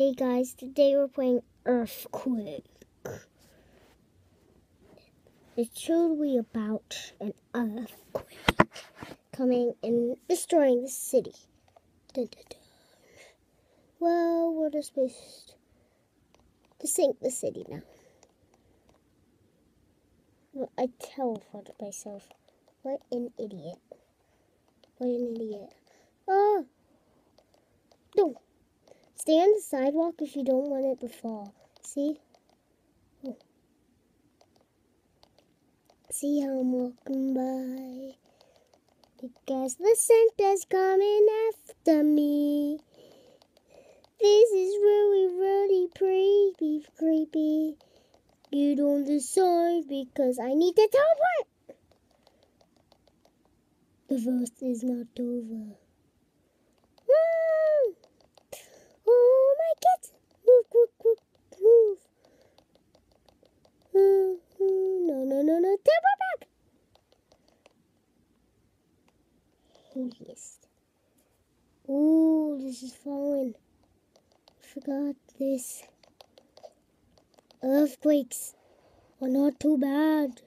Hey guys, today we're playing Earthquake. It's totally about an earthquake coming and destroying the city. Dun, dun, dun. Well, we're just supposed to sink the city now. Well, I teleported myself. What an idiot. What an idiot. Ah! No! Stay on the sidewalk if you don't want it to fall. See? Oh. See how I'm walking by? Because the Santa's coming after me. This is really creepy. Get on the side because I need to teleport. The verse is not over. Oh my kids! Move. No. Teleport back! Yes. Oh, this is falling. Forgot this. Earthquakes are not too bad.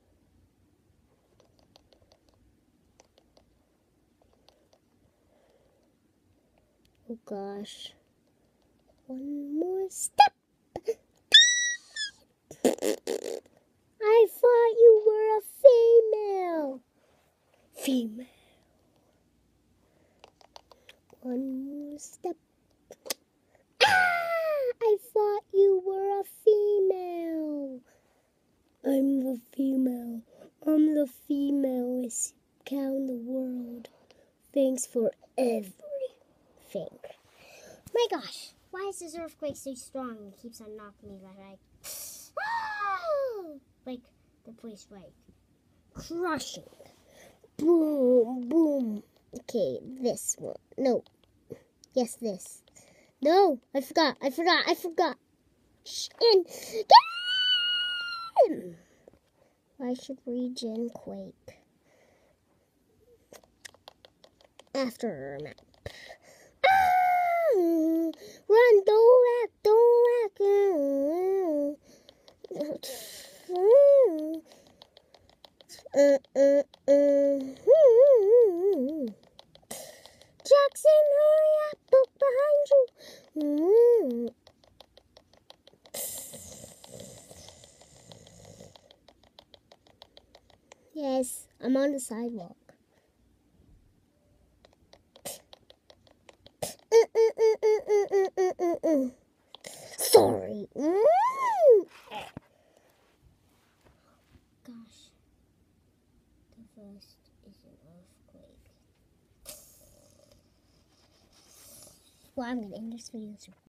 Oh gosh. One more step. I thought you were a female. One more step. I thought you were a female. I'm the female. I'm the femalest cow in the world. Thanks for everything. My gosh, why is this earthquake so strong? It keeps on knocking me like the place like crushing. Boom. Okay, this one. No. Yes, this. No, I forgot. I should regen quake. After a map. Run, don't lack. Jackson, hurry up, look behind you. Yes, I'm on the sidewalk. Sorry. Gosh, the first is an earthquake. Well, I'm gonna end this video.